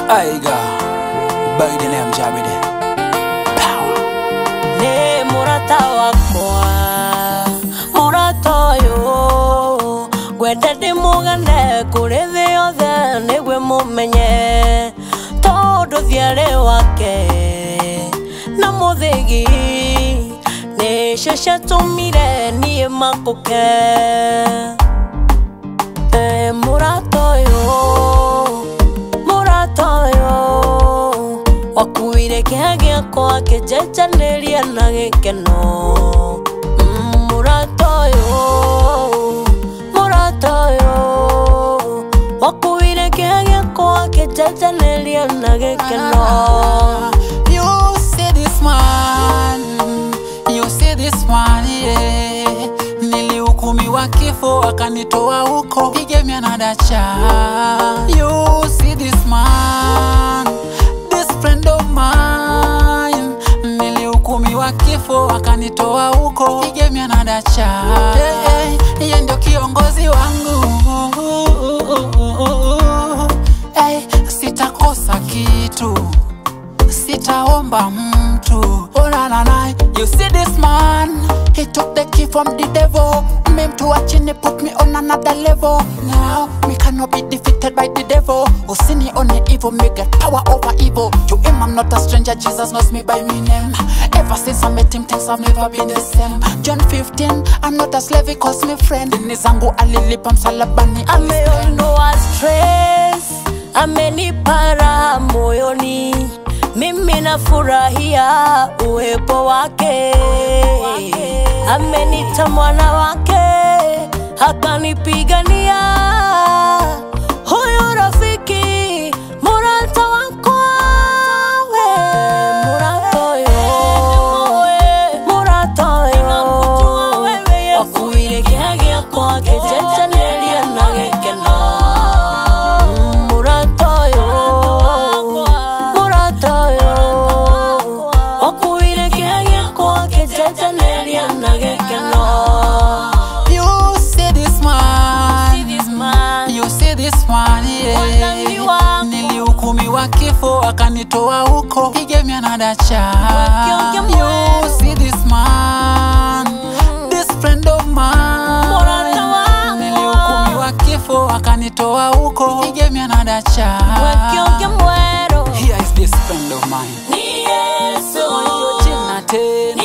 Aiga, by the name Jabide. Power. Ne murata wakwa, murata yo. Gwenda di mugane kurithi yothe nigwe mumenye. Todo thiare wake na muthigi ne shesha tumire ni makuke. Wakuire kiagia kwa kejeja neria na gikeno. Murato yo. Wakuire kiagia kwa kejeja neria na gikeno. You see this man, yeah. Nilihukumiwa kifo akanitoa huko. He gave me another chance. You see this man, this friend of mine. Nilihukumiwa kifo akanitoa huko. He gave me another chance. Yeye ndio kiongozi wangu. Sitakosa kitu, sitaomba mtu. Oh na na na. You see this man, he took the key from the devil. Made to watch and put me on another level. Now me cannot be defeated by the devil. Who sin on the evil, me get power over evil. To him I'm not a stranger, Jesus knows me by my name. Ever since I met him, things have never been the same. John 15, I'm not a slave, he calls me friend. Nizangu alilipa msalabani. Ameondoa stress, amenipa moyoni. Mimi nafurahia uwepo wake. Amenita mwana wake, akanipigania. Huyu rafiki, murata wako murata yo. Wakuire kiagia kwa kejeja neria na gikeno. Nilihukumiwa kifo akanitoa huko. He gave me another chance. You see this man, this friend of mine. Nilihukumiwa kifo akanitoa huko. He gave me another chance. Here is this friend of mine. Ni Yesu. Jina tena.